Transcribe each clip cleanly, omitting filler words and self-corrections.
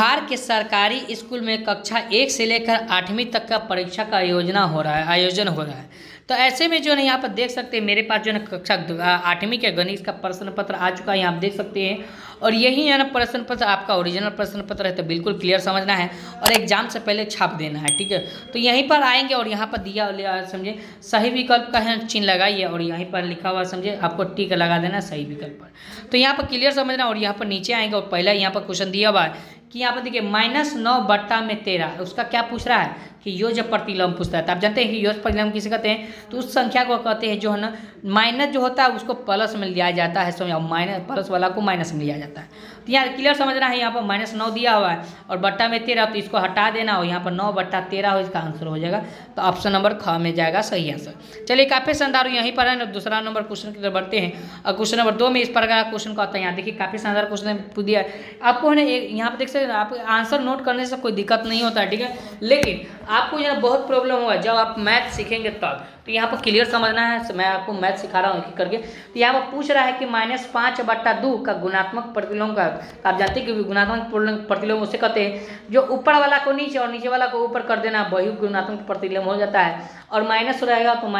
बिहार के सरकारी स्कूल में कक्षा 1 से लेकर 8वीं तक का परीक्षा का आयोजन हो रहा है। तो ऐसे में जो है यहाँ पर देख सकते हैं मेरे पास जो है ना कक्षा 8वीं के गणित का प्रश्न पत्र आ चुका है, यहाँ आप देख सकते हैं। और यही है ना प्रश्न पत्र आपका ओरिजिनल प्रश्न पत्र है, तो बिल्कुल क्लियर समझना है और एग्जाम से पहले छाप देना है, ठीक है। तो यहीं पर आएंगे और यहाँ पर दिया समझे सही विकल्प का है चिन्ह लगाइए और यहीं पर लिखा हुआ समझे आपको टिक लगा देना सही विकल्प पर। तो यहाँ पर क्लियर समझना और यहाँ पर नीचे आएंगे और पहला यहाँ पर क्वेश्चन दिया हुआ है कि यहाँ पर देखिए -9/13 उसका क्या पूछ रहा है कि योज प्रतिलोम पूछता है। तो आप जानते हैं कि योज प्रतिलोम किसे कहते हैं, तो उस संख्या को कहते हैं जो है ना माइनस जो होता है उसको प्लस में लिया जाता है, समझ माइनस प्लस वाला को माइनस में लिया जाता है। तो यहाँ क्लियर समझना है, यहाँ पर -9 दिया हुआ है और बट्टा में 13, तो इसको हटा देना और यहाँ पर 9/13 हो, इसका आंसर हो जाएगा। तो ऑप्शन नंबर ख में जाएगा सही आंसर। चलिए काफ़ी शानदार यहीं पर है ना दूसरा नंबर क्वेश्चन की तरफ बढ़ते हैं। और क्वेश्चन नंबर 2 में इस प्रकार का क्वेश्चन का होता है। यहाँ देखिए काफ़ी शानदार क्वेश्चन पूछ दिया है आपको है ना, यहाँ पर देख सकते हैं आप आंसर नोट करने से कोई दिक्कत नहीं होता है, ठीक है। लेकिन आपको जो है बहुत प्रॉब्लम होगा जब आप मैथ सीखेंगे तब। तो यहाँ पर क्लियर समझना है, मैं आपको मैथ सिखा रहा हूँ एक करके। तो यहाँ पर पूछ रहा है कि -5/2 का गुणात्मक प्रतिलोम का, आप जानते हैं कि गुणात्मक प्रतिलोम उसे कहते हैं जो ऊपर वाला को नीचे और नीचे वाला को ऊपर कर देना, वही गुणात्मक प्रतिलोम हो जाता है। और माइनस रहेगा तो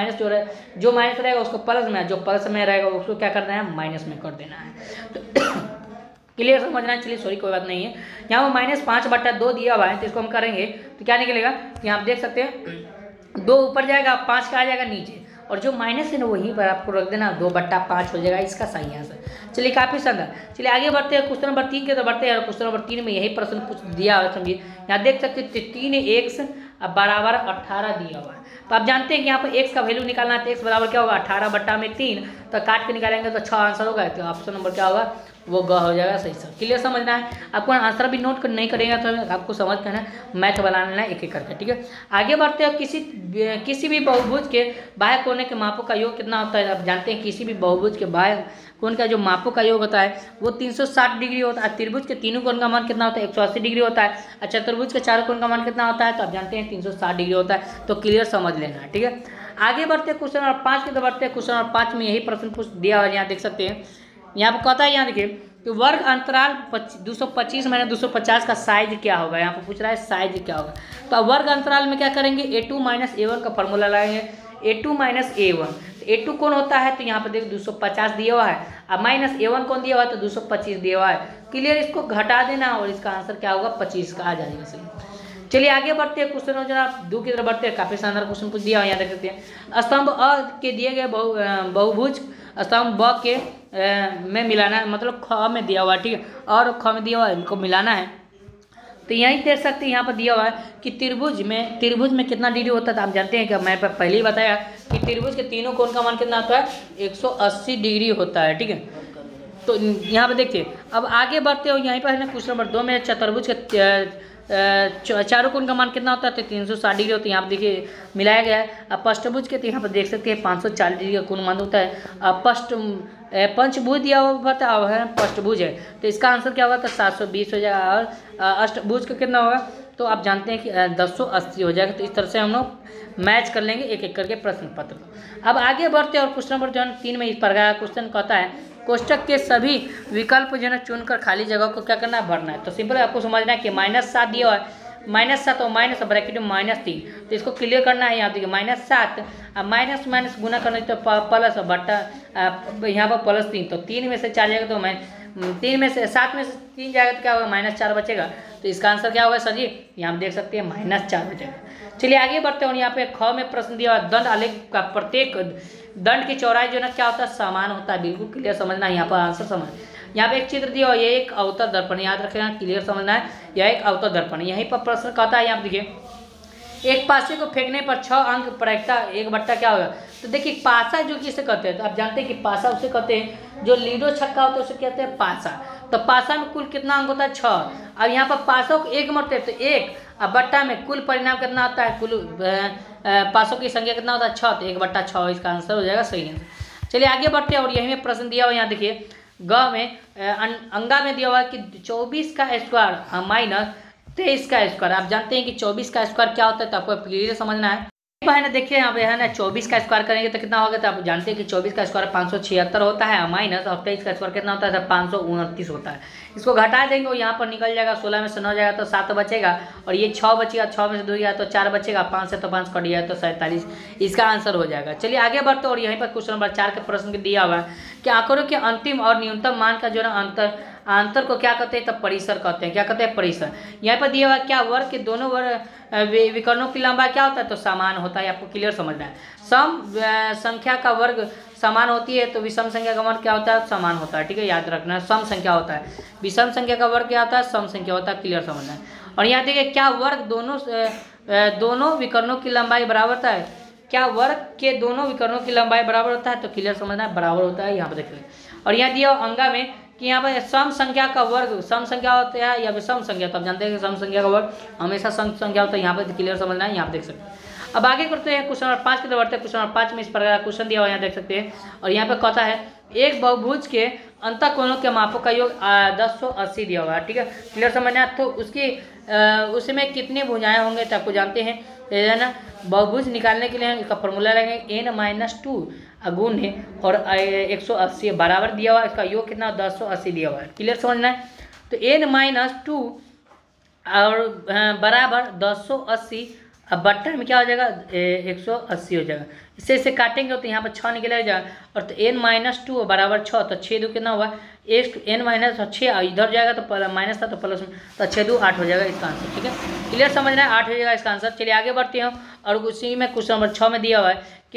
जो माइनस रहेगा उसको प्लस में, जो प्लस में रहेगा उसको क्या करना है माइनस में कर देना है। तो क्लियर समझना है। चलिए सॉरी कोई बात नहीं है। यहाँ पर -5/2 दिया हुआ है, तो इसको हम करेंगे तो क्या निकलेगा, यहाँ आप देख सकते हैं 2 ऊपर जाएगा 5 का आ जाएगा नीचे और जो माइनस है ना वहीं पर आपको रख देना, 2/5 हो जाएगा इसका सही आंसर। चलिए काफ़ी शानदार। चलिए आगे बढ़ते हैं क्वेश्चन नंबर 3 के तो बढ़ते हैं। और क्वेश्चन नंबर 3 में यही प्रश्न कुछ दिया हुआ है, समझिए यहाँ देख सकते हैं 3x बराबर 18 दिया हुआ है। तो आप जानते हैं कि यहाँ पर x का वैल्यू निकालना है, तो x बराबर क्या होगा 18/3, तो काट के निकालेंगे तो 6 आंसर होगा। तो ऑप्शन नंबर क्या होगा वो ग हो जाएगा सही सर। क्लियर समझना है, आपको आंसर भी नोट नहीं करेगा तो आपको समझ करना मैथ बनाना है एक एक करके, ठीक है। आगे बढ़ते हैं। किसी भी बहुभुज के बाह्य कोने के मापों का योग कितना होता है। आप जानते हैं किसी भी बहुभुज के बाह्य कोण का जो मापों का योग होता है वो 360 डिग्री होता है। त्रिभुज के तीनों कोण का मान कितना होता है 180 डिग्री होता है और चतुर्भुज के चारों कोण का मान कितना होता है तो आप जानते हैं 360 डिग्री होता है। तो क्लियर समझ लेना है, ठीक है। आगे बढ़ते हैं क्वेश्चन नंबर 5 की तरफ बढ़ते हैं। क्वेश्चन नंबर 5 में यही प्रश्न पूछ दिया हुआ है, यहाँ देख सकते हैं। यहाँ पर कहता है, यहाँ देखिए कि वर्ग अंतराल 225 - 250 का साइज क्या होगा। यहाँ पर पूछ रहा है साइज क्या होगा। तो अब वर्ग अंतराल में क्या करेंगे a2 - a1 का फॉर्मूला लगाएंगे, a2 - a1। a2 कौन होता है तो यहाँ पर देखो 250 दिया हुआ है और -a1 कौन दिया हुआ है तो 225 दिया हुआ है। क्लियर, इसको घटा देना और इसका आंसर क्या होगा 25 का आ जाएगा सही। चलिए आगे बढ़ते हैं। क्वेश्चन जरा 2 की तरफ बढ़ते हैं। काफ़ी शानदार क्वेश्चन कुछ दिया हुआ यहाँ देख सकते हैं। स्तंभ अ के दिए गए बहुभुज स्तंभ ब के में मिलाना है, मतलब ख में दिया हुआ है, ठीक है, और ख में दिया हुआ है, इनको मिलाना है। तो यहीं देख सकते हैं यहाँ पर दिया हुआ है कि त्रिभुज में कितना डिग्री होता है। तो आप जानते हैं कि मैं पहले ही बताया कि त्रिभुज के तीनों कोण का मान कितना होता है 180 डिग्री होता है, ठीक है। तो यहाँ पर देखिए अब आगे बढ़ते हो। यहीं पर है ना क्वेश्चन नंबर 2 में चतुर्भुज के चारों कोण का मान कितना होता है तो 360 डिग्री होता है। यहाँ पर देखिए मिलाया गया है। अब पष्टभुज के तो यहाँ पर देख सकते हैं 540 डिग्री का कोण मान होता है। अब पंचभुज दिया हुआ है, पष्टभुज है, तो इसका आंसर क्या होगा तो 720 हो जाएगा। और अष्टभुज का कितना होगा तो आप जानते हैं कि 1080 हो जाएगा। तो इस तरह से हम लोग मैच कर लेंगे एक एक करके प्रश्न पत्र को। अब आगे बढ़ते हैं और क्वेश्चन नंबर जो है 3 में इस प्रकार क्वेश्चन कहता है कोष्टक के सभी विकल्प जो है चुनकर खाली जगह को क्या करना है भरना है। तो सिंपल आपको समझना है कि -7 दिया हुआ है, -7 और माइनस ब्रैकेट में -3, तो इसको क्लियर करना है। यहाँ देखिए -7 अब माइनस माइनस गुना करना है तो प्लस बट्टा यहाँ पर +3, तो 3 में से 4 जाएगा तो 3 में से 7 में से 3 जाएगा तो क्या होगा -4 बचेगा। तो इसका आंसर क्या होगा सर जी, यहाँ आप देख सकते हैं -4 बचेगा। चलिए आगे बढ़ते हैं। यहाँ पे ख में प्रश्न दिया हुआ दंड आलेख का प्रत्येक दंड की चौड़ाई जो है ना क्या होता है समान होता है। बिल्कुल क्लियर समझना है, यहाँ पर आंसर समझ। यहाँ पे एक चित्र दिया हुआ, ये एक अवतल दर्पण, याद रखना क्लियर समझना है, यह एक अवतल दर्पण। यहीं पर प्रश्न कहता है, यहाँ देखिए एक पासे को फेंकने पर 6 अंक प्रायिकता 1/, क्या होगा। तो देखिए पासा जो किसे कहते हैं तो आप जानते हैं कि पासा उसे कहते हैं जो लीडो छक्का होता है उसे कहते हैं पासा। तो पासा में कुल कितना अंक होता है 6। अब यहाँ पर पासों को 1 मरते हैं तो 1, अब बट्टा में कुल परिणाम कितना होता है, कुल पासों की संख्या कितना होता है 6, तो 1/6 इसका आंसर हो जाएगा सही आंसर। चलिए आगे बढ़ते हैं और यहीं में प्रश्न दिया हुआ यहाँ देखिए ग में अंगा में दिया हुआ है कि 24 का स्क्वायर -23 का स्क्वायर। आप जानते हैं कि 24 का स्क्वायर क्या होता है तो आपको क्लियर समझना है। है ना, देखिए यहाँ पे है ना 24 का स्क्वायर करेंगे तो कितना होगा, तो आप जानते हैं कि 24 का स्क्वायर 576 होता है माइनस, और 23 का स्क्वायर कितना होता है, 529 होता है। इसको घटा देंगे और यहाँ पर निकल जाएगा, 16 में से 9 जाएगा तो 7 बचेगा, और ये 6 बचेगा, 6 में से 2 गया तो 4 बचेगा, 5 से तो 5 कट गया तो 47, इसका आंसर हो जाएगा। चलिए आगे बढ़ते, और यहीं पर क्वेश्चन नंबर 4 के प्रश्न दिया हुआ है कि आंकड़ों के अंतिम और न्यूनतम मान का जो है अंतर को क्या कहते हैं, तब परिसर कहते हैं। क्या कहते हैं, परिसर। यहाँ पर दिया हुआ क्या वर्ग के दोनों विकर्णों की लंबाई क्या होता है, तो समान होता है। आपको क्लियर समझना है। सम संख्या का वर्ग समान होती है तो विषम संख्या का वर्ग क्या होता है, समान होता है। ठीक है, याद रखना। सम संख्या होता है, विषम संख्या का वर्ग क्या होता है, सम संख्या होता है। क्लियर समझना है। और यहाँ देखिए क्या वर्ग दोनों विकर्णों की लंबाई बराबर होता है, क्या वर्ग के दोनों विकर्णों की लंबाई बराबर होता है, तो क्लियर समझना है, बराबर होता है। यहाँ पर देखिए, और यहाँ दिया अंगा में कि यहाँ पर सम संख्या का वर्ग सम संख्या होता है या विषम संख्या, तो आप जानते हैं कि सम संख्या का वर्ग हमेशा सम संख्या होता है। यहाँ पर क्लियर समझना है, यहाँ पर देख सकते हैं। अब आगे करते हैं क्वेश्चन नंबर 5 की तरफ बढ़ते हैं। क्वेश्चन नंबर 5 में इस प्रकार का क्वेश्चन दिया हुआ यहाँ देख सकते हैं, और यहाँ पर कहता है एक बहुभुज के अंतःकोणों के मापों का योग 1080 दिया हुआ है। ठीक है, क्लियर समझना है। तो उसमें कितनी भुजाएं होंगे, तो आपको जानते हैं है ना। बहुभुज निकालने के लिए इसका फॉर्मूला लगेगा n-2 गुण है और 180 बराबर दिया हुआ है, इसका योग कितना 1080 दिया हुआ है। क्लियर समझना है। तो n-2 और बराबर 1080, अब बट्टा में क्या हो जाएगा 180 हो जाएगा। इससे काटेंगे तो यहाँ पर 6 निकलेगा, और तो n-2 बराबर 6, तो 6 2 कितना हुआ n-6, इधर जाएगा तो माइनस था तो प्लस में, तो 6 2 8 हो जाएगा इसका आंसर। ठीक है, क्लियर समझना है, 8 हो जाएगा इसका आंसर। चलिए आगे बढ़ते हैं, और उसी में क्वेश्चन नंबर 6 में दिया हुआ है कि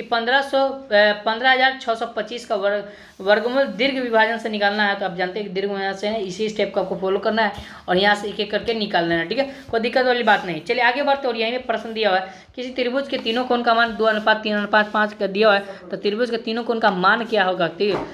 15,625 का वर्गमूल दीर्घ विभाजन से निकालना है। तो आप जानते हैं कि दीर्घ विभाजन से इसी स्टेप को आपको फॉलो करना है, और यहाँ से एक एक करके निकाल लेना है। ठीक है, कोई दिक्कत वाली बात नहीं। चलिए आगे बढ़ते, और यहीं में प्रश्न दिया हुआ है किसी त्रिभुज के तीनों कोण का मान 2:3:5 का दिया हुआ है, तो त्रिभुज के तीनों कोण का मान क्या होगा।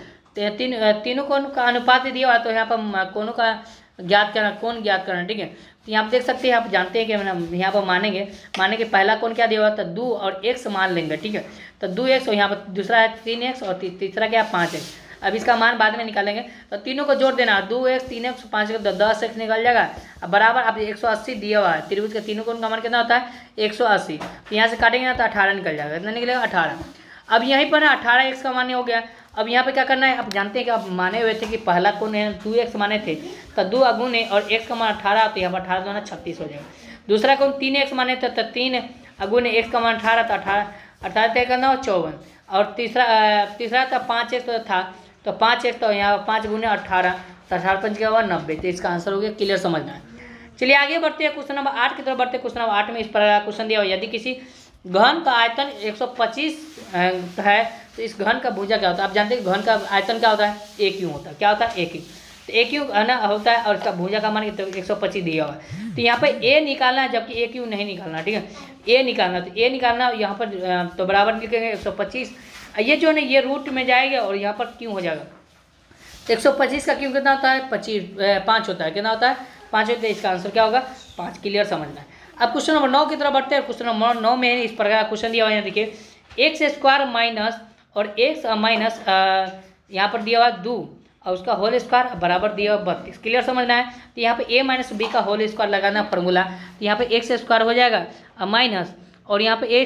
तीनों कोण का अनुपात दिया हुआ है, तो यहाँ पर कोणों का ज्ञात करना, कोण ज्ञात करना। ठीक है, तो यहाँ आप देख सकते हैं, आप जानते हैं कि यहाँ पर मानेंगे पहला कोण क्या दिया हुआ था 2 और x मान लेंगे। ठीक है, तो 2x, और यहाँ पर दूसरा है 3x, और तीसरा क्या है 5x। अब इसका मान बाद में निकालेंगे, तो तीनों को जोड़ देना, 2x 3x 5x, तो 10x निकल जाएगा। अब बराबर अब 180 दिया हुआ है, त्रिभुज के तीनों कोण का मान कितना होता है 180, तो यहाँ से काटेंगे ना तो 18 निकल जाएगा। कितना निकलेगा 18। अब यहीं पर ना 18x का मान हो गया। अब यहाँ पे क्या करना है, आप जानते हैं कि आप माने हुए थे कि पहला कोण है 2x माने थे, तो 2 अगुण है और x का मान 18, तो यहाँ पर 18 जो है 36 हो जाएगा। दूसरा कोण 3x माने थे, तो 3 अगुण है x का मान 18, तो 18 तय करना हो 54, और तीसरा था 5x था, तो 5x, तो यहाँ 5 गुने 18, तो 18 5 क्या हुआ 90, तो इसका आंसर हो गया। क्लियर समझना है। चलिए आगे बढ़ते हैं, क्वेश्चन नंबर 8 की तरफ बढ़ते हैं। क्वेश्चन नंबर 8 में इस प्रकार क्वेश्चन दिया हुआ, यदि किसी घन का आयतन 125 है तो इस घन का भुजा क्या होता है। आप जानते हैं घन का आयतन क्या होता है, AQ होता है। क्या होता है, AQ। तो AQ है ना होता है, और इसका भुजा का मान तो 125 दिया हुआ है। तो यहाँ पर A निकालना है, जबकि AQ नहीं निकालना। ठीक है, A निकालना, तो A निकालना यहाँ पर तो बराबर लिखेंगे 125, ये जो है ना ये रूट में जाएगा, और यहाँ पर Q हो जाएगा। तो 125 का Q कितना होता है 5 होता है। कितना होता है 5 होता है, इसका आंसर क्या होगा 5। क्लियर समझना है। अब क्वेश्चन नंबर 9 की तरफ बढ़ते हैं। क्वेश्चन नंबर 9 में इस प्रकार का क्वेश्चन दिया हुआ है, देखिए x² माइनस और x माइनस यहाँ पर दिया हुआ 2 और उसका होल स्क्वायर बराबर दिया हुआ 32। क्लियर समझना है। तो यहाँ पे a माइनस बी का होल स्क्वायर लगाना फॉर्मूला, तो यहाँ पे x² हो जाएगा माइनस, और यहाँ पे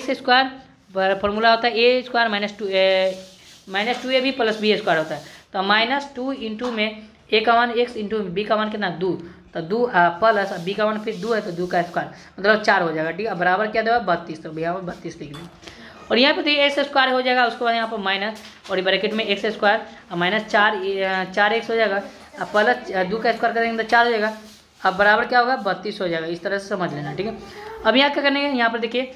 x² फॉर्मूला होता है a² minus 2ab plus b² होता है। तो -2 इंटू में a का मान x इंटू बी का मान कितना 2, तो 2 प्लस बी का मान फिर 2 है, तो 2 का स्क्वायर मतलब 4 हो जाएगा। ठीक है, बराबर क्या देगा 32, तो यहाँ पर 32 लिख लें। और यहाँ पे तो x² हो जाएगा, उसके बाद यहाँ पर माइनस, और ब्रैकेट में x² माइनस 4x हो जाएगा, अब प्लस 2 का स्क्वायर करेंगे तो 4 हो जाएगा। अब बराबर क्या होगा 32 हो जाएगा। इस तरह से समझ लेना। ठीक है, अब यहाँ क्या करने हैं, यहाँ पर देखिए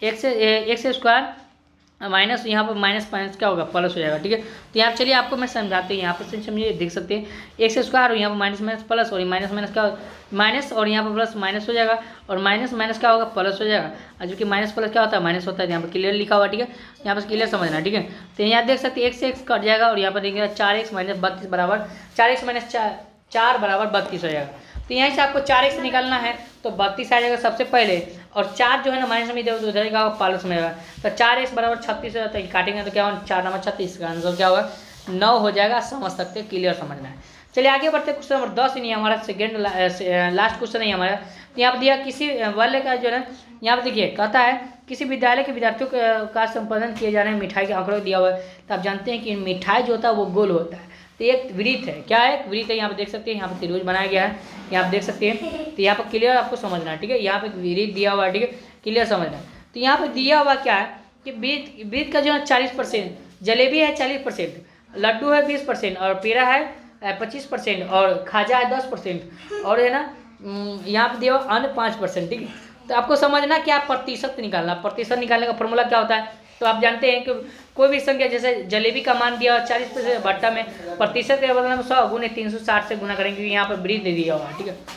x² माइनस, यहाँ पर माइनस क्या होगा प्लस हो जाएगा। ठीक है, तो यहाँ चलिए आपको मैं समझाते हैं, यहाँ पर समझिए देख सकते हैं x² और यहाँ पर माइनस प्लस, और माइनस क्या माइनस, और यहाँ पर प्लस माइनस हो जाएगा, और माइनस क्या होगा प्लस हो जाएगा, और जो कि माइनस प्लस क्या होता है माइनस होता है। यहाँ पर क्लियर लिखा हुआ। ठीक है, यहाँ पर क्लियर समझना। ठीक है, तो यहाँ देख सकते हैं x से x कट जाएगा, और यहाँ पर देखिएगा 4x माइनस 32 बराबर 4x माइनस 4 बराबर 32 हो जाएगा। तो यहाँ से आपको 4x निकालना है, तो 32 आ जाएगा सबसे पहले, और 4 जो है ना माइनस में इधर जाएगा प्लस में आएगा, तो 4x बराबर 36 हो जाता है। काटेंगे तो क्या होगा 4 नंबर 36, का आंसर क्या होगा 9 हो जाएगा। समझ सकते हैं, क्लियर समझना है। चलिए आगे बढ़ते हैं। क्वेश्चन नंबर 10 नहीं हमारा सेकेंड लास्ट क्वेश्चन नहीं हमारा। तो यहाँ पर दिया किसी वलय का जो है यहाँ पर देखिए कहता है किसी विद्यालय के विद्यार्थियों का संपादन किए जा रहे हैं मिठाई के आंकड़ों दिया हुआ है। तो आप जानते हैं कि मिठाई जो होता है वो गोल होता है। तो एक वृत्त है, क्या है, एक वृत्त है। यहाँ पे देख सकते हैं, यहाँ पे त्रिभुज बनाया गया है, यहाँ आप देख सकते हैं। तो यहाँ पर क्लियर आपको समझना है, ठीक है। यहाँ पे वृत्त दिया हुआ है, ठीक है, क्लियर समझना है। तो यहाँ पे दिया हुआ क्या है कि वृत्त का जो है 40%, जलेबी है 40%, लड्डू है 20% और पेड़ा है 25% और खाजा है 10% और है ना यहाँ पे दिया हुआ अन्न 5%, ठीक है। तो आपको समझना कि आप प्रतिशत निकालना, प्रतिशत निकालने का फॉर्मूला क्या होता है। तो आप जानते हैं कि कोई भी संख्या, जैसे जलेबी का मान दिया 40% भट्टा में, प्रतिशत के बदले में 100 गुने 360 से गुना करेंगे, क्योंकि यहाँ पर वृत्त दिया हुआ है, ठीक है।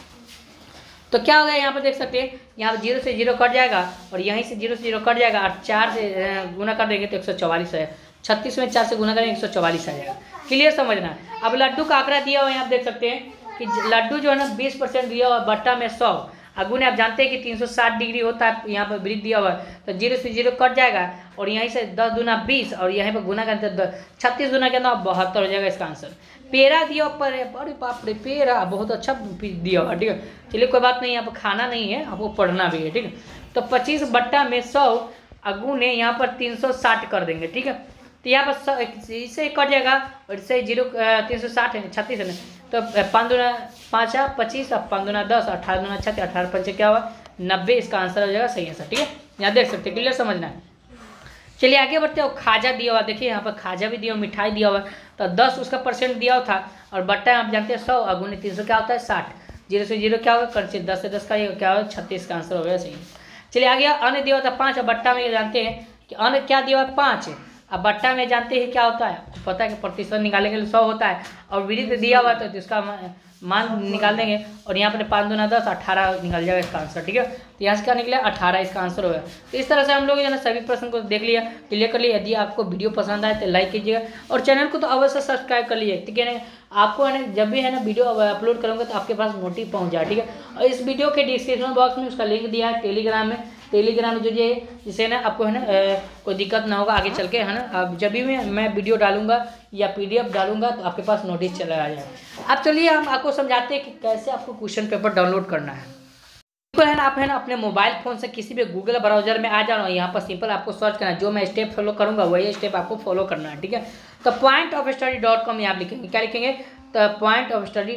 तो क्या होगा, यहाँ पर देख सकते हैं, यहाँ पर 0 से 0 कट जाएगा और यहीं से 0 से 0 कट जाएगा और 4 से गुना कर देंगे तो 144 है। 36 में 4 से गुना करेंगे 144 आ जाएगा। क्लियर समझना। अब लड्डू का आंकड़ा दिया हुआ है, यहाँ आप देख सकते हैं कि लड्डू जो है ना 20% दिया हुआ, भट्टा में 100, अगुने आप जानते हैं कि 360 डिग्री होता है, यहाँ पर वृत्त दिया हुआ है। तो 0 से 0 कट जाएगा और यहीं से 10 दूना 20 और यहीं पर गुना करते 36 गुना के 72 हो जाएगा इसका आंसर। पेड़ा दिया पर है, अरे बाप रे, पेड़ा बहुत अच्छा दिया हुआ, ठीक है। चलिए कोई बात नहीं, यहाँ पर खाना नहीं है, आपको पढ़ना भी है, ठीक है। तो 25 भट्टा में 100 अगुने यहाँ पर 360 कर देंगे, ठीक है। तो यहाँ पर इससे कट जाएगा और इससे 360 है, 36 है ना। तो 5 दूना 5 25 और 5 दूना 10, 18 दूना 36, 18 पंचे क्या हुआ 90, इसका आंसर हो जाएगा सही आंसर, ठीक है। यहाँ देख सकते हैं, क्लियर समझना है। चलिए आगे बढ़ते हो। खाजा दिया हुआ, देखिए यहाँ पर खाजा भी दिया हुआ, मिठाई दिया हुआ। तो 10 उसका परसेंट दिया हुआ था और बट्टा आप जानते हैं 100 अगुने 300 क्या होता है 60, 0 से 0 क्या होगा कंसिड, 10 से 10 का ये क्या होगा 36 का आंसर हो गया सही। चलिए आगे अन्न दिया हुआ था 5 और बट्टा में जानते हैं कि अन्न क्या दिया हुआ 5, अब बट्टा में जानते हैं क्या होता है, आपको पता है कि प्रतिशत निकालने के लिए 100 होता है और वृत्त दिया हुआ तो इसका मान निकाल देंगे और यहाँ पर 5 दूना 10, 18 निकल जाएगा इसका आंसर, ठीक है। तो यहाँ से क्या निकला 18 इसका आंसर होगा। तो इस तरह से हम लोग जो है ना सभी प्रश्न को देख लिया, क्लियर कर लिया। यदि आपको वीडियो पसंद आए तो लाइक कीजिएगा और चैनल को तो अवश्य सब्सक्राइब कर लीजिए, ठीक है ना। आपको है ना जब भी है ना वीडियो अपलोड करूँगा तो आपके पास नोटिस पहुँच जाए, ठीक है। और इस वीडियो के डिस्क्रिप्शन बॉक्स में उसका लिंक दिया है टेलीग्राम में, टेलीग्राम में जो ये जिससे ना आपको है ना कोई दिक्कत ना होगा आगे चल के, है ना। अब जब भी मैं वीडियो डालूंगा या PDF डालूंगा तो आपके पास नोटिस चला आ जाएगा। अब चलिए हम आपको समझाते हैं कि कैसे आपको क्वेश्चन पेपर डाउनलोड करना है। तो है ना आप है ना अपने मोबाइल फ़ोन से किसी भी गूगल ब्राउजर में आ जाना, यहाँ पर सिंपल आपको सर्च करना है। जो मैं स्टेप फॉलो करूँगा वही स्टेप आपको फॉलो करना है, ठीक है। तो pointofstudy.com यहाँ लिखेंगे, क्या लिखेंगे, तो pointofstudy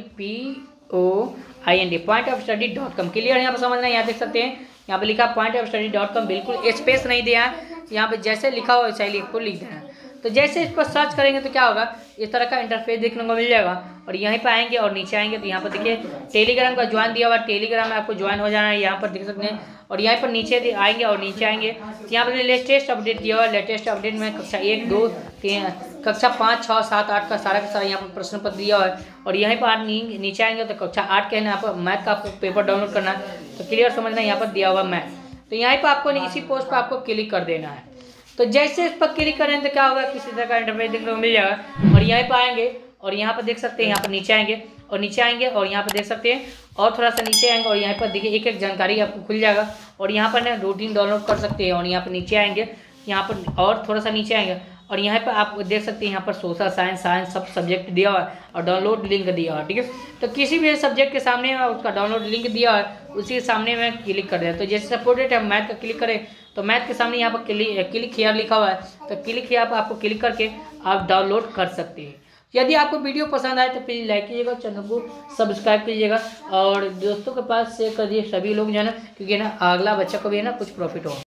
pointofstudy.com, क्लियर। यहाँ पर समझना है, यहाँ देख सकते हैं यहाँ पे लिखा pointofstudy.com, बिल्कुल स्पेस नहीं दिया है। यहाँ पे जैसे लिखा हो वैसे ही लिख देना है। तो जैसे इस पर सर्च करेंगे तो क्या होगा, इस तरह का इंटरफेस देखने को मिल जाएगा और यहीं पर आएंगे और नीचे आएंगे तो यहाँ पर देखिए टेलीग्राम का ज्वाइन दिया हुआ, टेलीग्राम में आपको ज्वाइन हो जाना है, यहाँ पर देख सकते हैं। और यहाँ पर नीचे आएंगे और नीचे आएंगे तो यहाँ पर लेटेस्ट अपडेट दिया हुआ है। लेटेस्ट अपडेट में कक्षा 1, 2, 3, कक्षा 5, 6, 7, 8 का सारा यहाँ पर प्रश्न पत्र दिया हुआ है। और यहीं पर नीचे आएंगे तो कक्षा 8 के है ना यहाँ पर मैथ का आपको पेपर डाउनलोड करना है। तो क्लियर समझना, यहाँ पर दिया हुआ मैथ, तो यहाँ पर आपको इसी पोस्ट पर आपको क्लिक कर देना है। तो जैसे इस पर क्लिक करें तो क्या होगा, किसी तरह का इंटरफेस देखने को मिल जाएगा। और यहाँ पर आएंगे और यहाँ पर देख सकते हैं, यहाँ पर नीचे आएंगे और नीचे आएंगे और यहाँ पर देख सकते हैं और थोड़ा सा नीचे आएंगे और यहाँ पर देखिए एक जानकारी आपको खुल जाएगा और यहाँ पर ना रूटीन डाउनलोड कर सकते हैं। और यहाँ पर नीचे आएंगे, यहाँ पर और थोड़ा सा नीचे आएंगे और यहाँ पर आप देख सकते हैं यहाँ पर सोशल साइंस सब सब्जेक्ट दिया हुआ है और डाउनलोड लिंक दिया हुआ है, ठीक है। तो किसी भी सब्जेक्ट के सामने उसका डाउनलोड लिंक दिया हुआ है, उसी के सामने में क्लिक कर दें। तो जैसे सपोर्टेड है मैथ का क्लिक करें तो मैथ के सामने यहाँ पर क्लिक हियर लिखा हुआ है, तो क्लिक हियर पर आपको क्लिक करके आप डाउनलोड कर सकते हैं। यदि आपको वीडियो पसंद आए तो प्लीज़ लाइक कीजिएगा, चैनल को सब्सक्राइब कीजिएगा और दोस्तों के पास शेयर कर दिए सभी लोग जो है ना, क्योंकि ना अगला बच्चा को भी है ना कुछ प्रॉफिट हो।